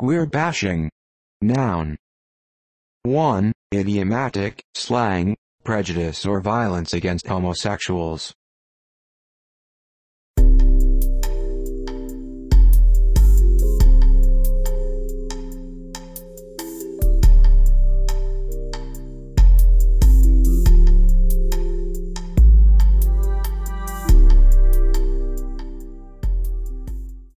Queer bashing. Noun. 1. Idiomatic, slang, prejudice or violence against homosexuals.